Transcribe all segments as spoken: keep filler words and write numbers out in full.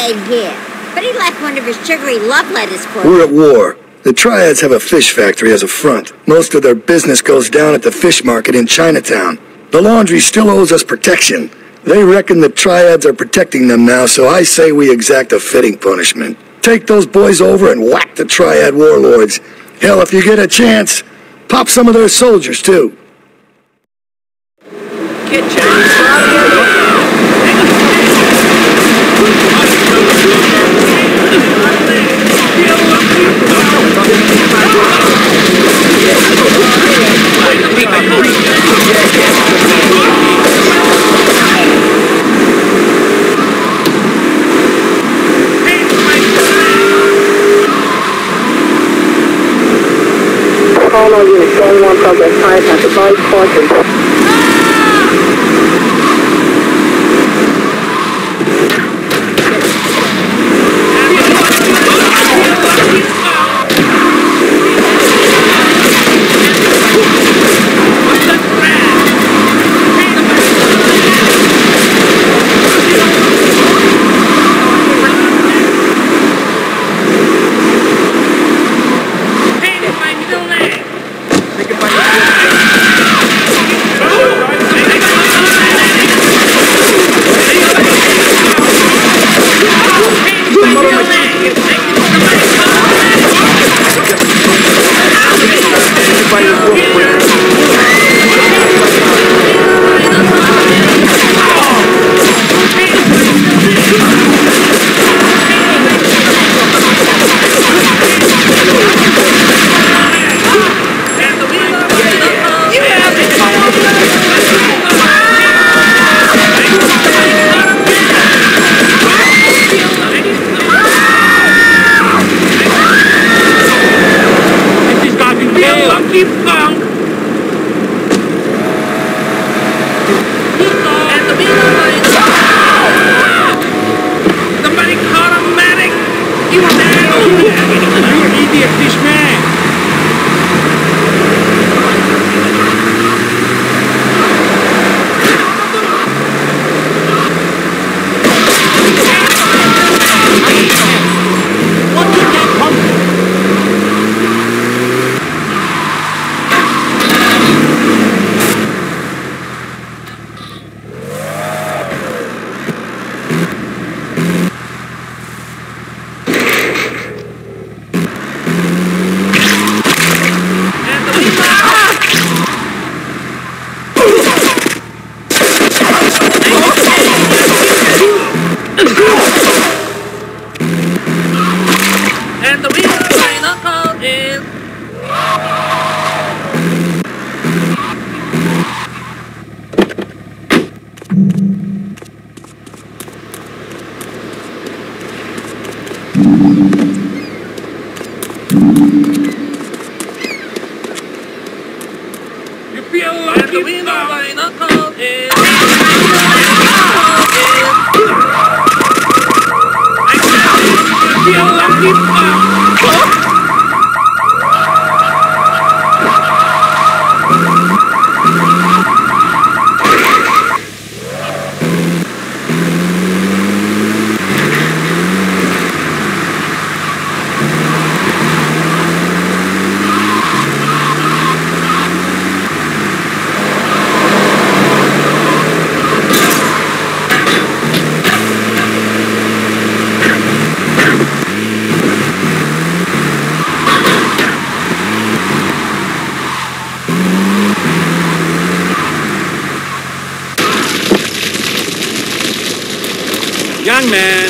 Same here. But he left one of his sugary love letters for We're at war. The Triads have a fish factory as a front. Most of their business goes down at the fish market in Chinatown. The Laundry still owes us protection. They reckon the Triads are protecting them now, so I say we exact a fitting punishment. Take those boys over and whack the Triad warlords. Hell, if you get a chance, pop some of their soldiers, too. All units, going one progress, fire pass, advise caution. Young man.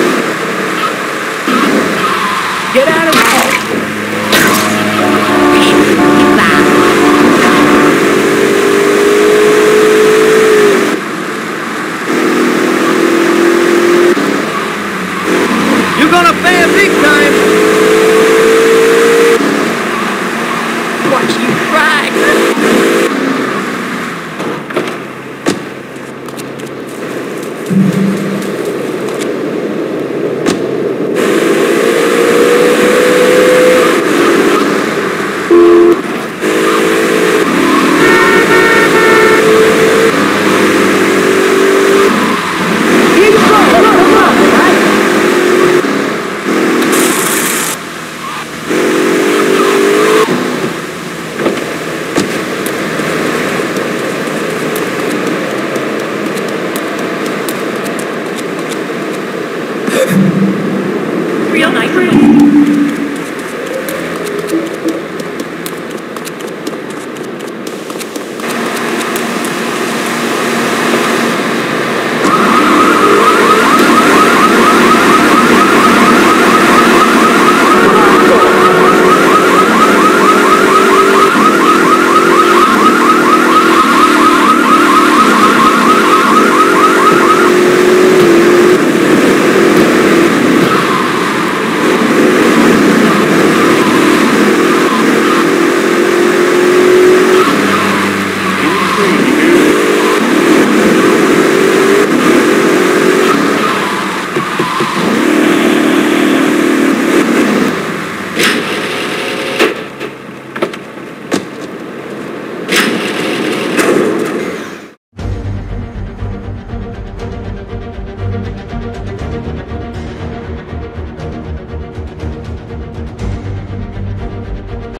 Get out of here! Copy.